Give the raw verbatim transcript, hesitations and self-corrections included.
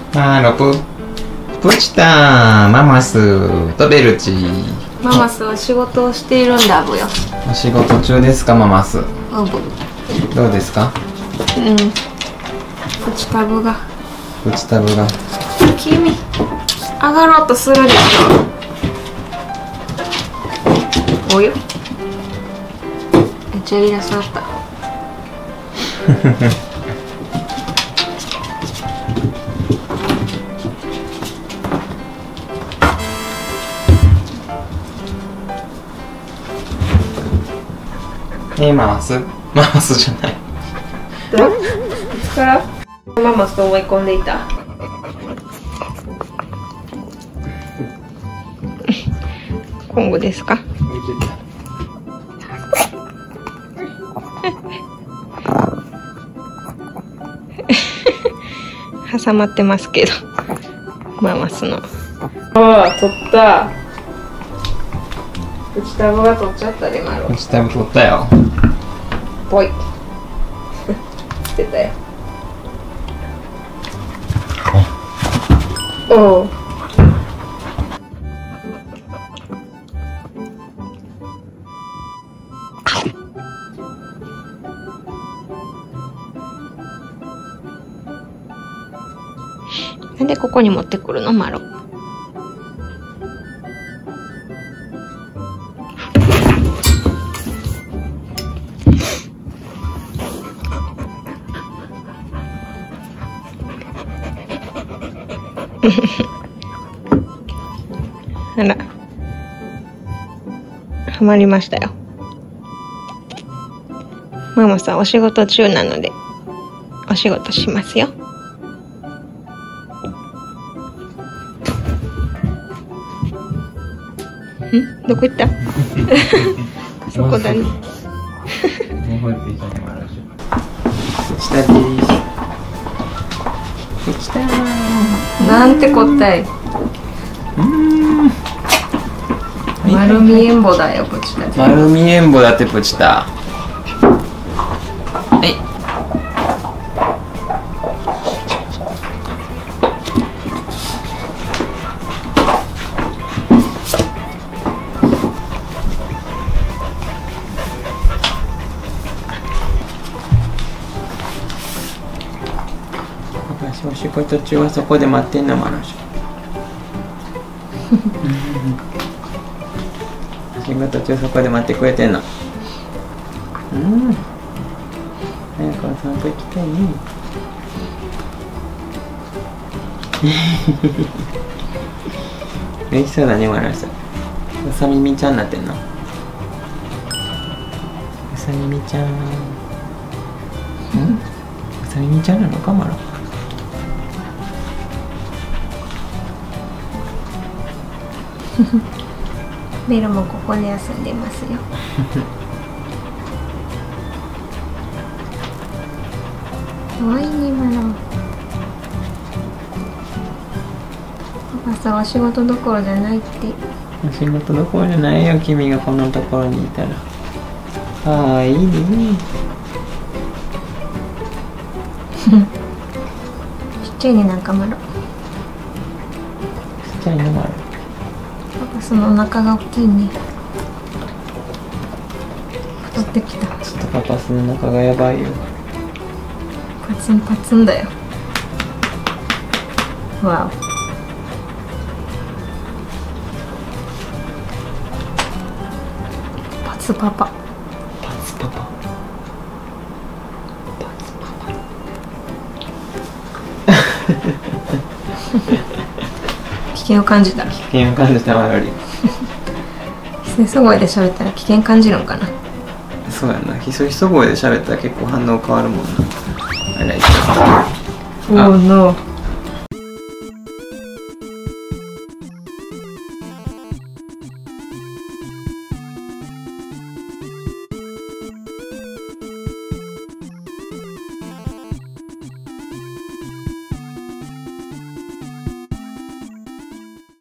マロププチタママスとベルチ。 ママスは仕事をしているんだブよ。 お仕事中ですかママス。 うぶ。 どうですか。 うん。プチタブが。 プチタブが。 君上がろうとするでしょ。およ。めっちゃいらっしゃった。 えー、ママスママスじゃない。 いつからママスと思い込んでいた。今後ですか。挟まってますけどママスの。ああ取った。プチタブが取っちゃったでマロ。 プチタブ取ったよ。 ぽい捨てたよ。おう。なんでここに持ってくるのマロ。あら、ハマりましたよ。ママさんお仕事中なのでお仕事しますよ。ん？どこ行った？そこだね。 下です。来たー。 なんてこったい。 うん。 丸見えんぼだよプチタ。 丸見えんぼだってプチタ。はい。私お仕事中はそこで待ってんのマラショ。仕事中そこで待ってくれてんの。うん。早くお散歩行きたいね。嬉しそうだねマラショ。うさみみちゃんになってんの。うさみみちゃん。うん？うさみみちゃんなのかマラ。 ベルもここで遊んでますよ。かわいいねマロ。パパさお仕事どころじゃないって。 お仕事どころじゃないよ君がこんなところにいたら。ああいいね。 ちっちゃいねなんかマロ。 ちっちゃいのマロ。 パパそのお腹が大きいね。太ってきた。 ちょっとパパスの中がやばいよ。 パツンパツンだよ。わお。パツパパ。 パツパパ。パツパパ。 危険を感じた。 危険を感じたわより。 ひそ声で喋ったら危険感じるんかな。 そうやな。ひそひそ声で喋ったら結構反応変わるもんな。あらい。 おおの。